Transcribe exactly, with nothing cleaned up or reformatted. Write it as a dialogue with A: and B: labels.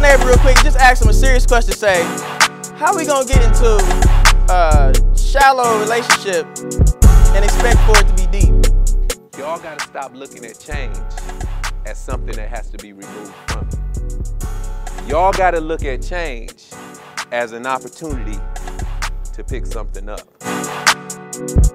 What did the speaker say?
A: neighbor real quick, just ask him a serious question. Say, how are we gonna get into a shallow relationship and expect for it to be deep?
B: Y'all gotta stop looking at change as something that has to be removed from you. Y'all gotta look at change as an opportunity to pick something up.